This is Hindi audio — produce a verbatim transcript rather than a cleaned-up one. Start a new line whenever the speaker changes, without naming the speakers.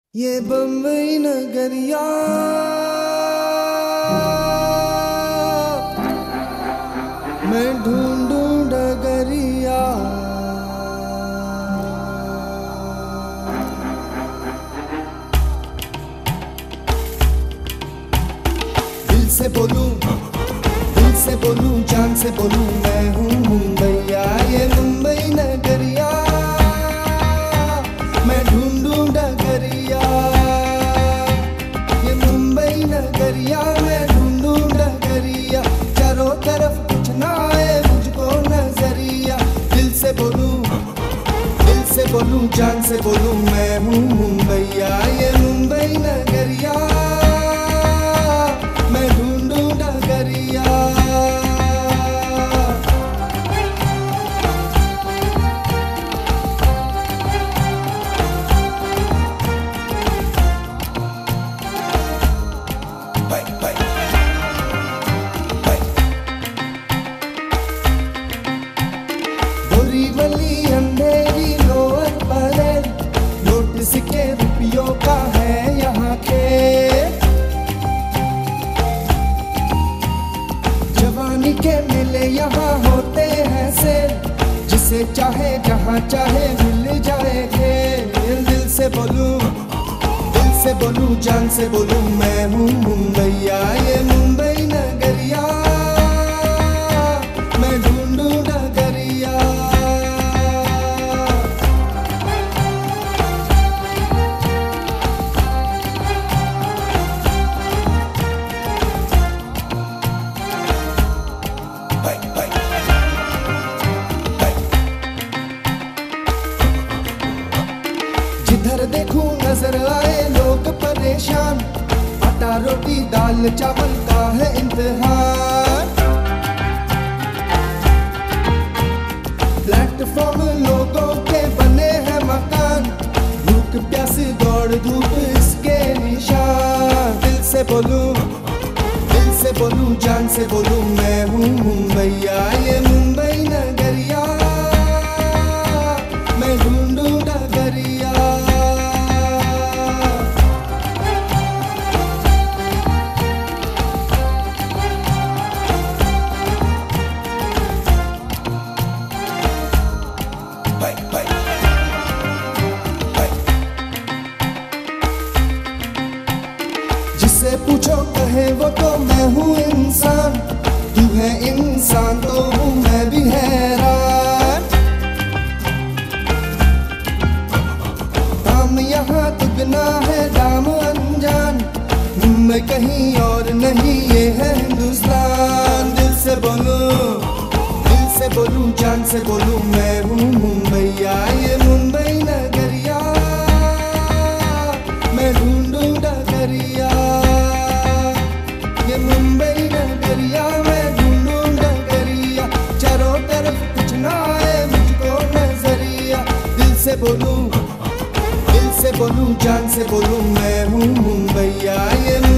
ये बम्बई नगरिया मैं ढूंढूं डगरिया। दिल से बोलूं दिल से बोलूं जान से बोलूं मैं हूँ मुंबईया। ये मुंबई नगरिया मैं ढूंढूं डगरिया। ये मुंबई नगरिया मैं ढूंढूं डगरिया। चारों तरफ कुछ ना आए मुझको नजरिया। दिल से बोलूं दिल से बोलूं जान से बोलूं मैं हूँ मुंबईया। ये मुंबई नगरिया मैं ढूंढूं डगरिया। बोरीवली अंधेरी लोअर परेल नोटिस के रुपयों का है यहाँ के। जवानी के मेले यहाँ होते हैं सेल, जिसे चाहे जहाँ चाहे मिल जाएंगे। दिल से बोलूं दिल से बोलूं जान से बोलूं मैं हूँ मुंबईया। ये मुंबई नगरिया मैं ढूंढूं डगरिया। जिधर देखूं नजर आए लोग परेशान, आटा रोटी दाल चावल का है इम्तिहान। प्लेटफॉर्म लोगों के बने हैं मकान, भूख प्यास दौड़ धूप इसके निशान। दिल से बोलूं दिल से बोलूं जान से बोलूं मैं हूँ मुंबईया। ये मुंबई नगरिया मैं ढूंढूं डगरिया। जिससे पूछो कहे वो तो मैं हूँ इंसान, तू है इंसान तो हूँ मैं भी हैरान। दाम यहाँ दुगना है दाम अनजान, मुंबई कहीं और नहीं ये है हिंदुस्तान। दिल से बोलूं दिल से बोलूं जान से बोलूं मैं हूँ मुंबईया। ये मुंबई नगरिया मैं ढूंढूं डगरिया। ये मुंबई नगरिया मैं ढूंढूं डगरिया। चारों तरफ कुछ ना आए मुझको नजरिया। दिल से बोलूं दिल से बोलूं जान से बोलूं मैं हूँ मुंबईया। ये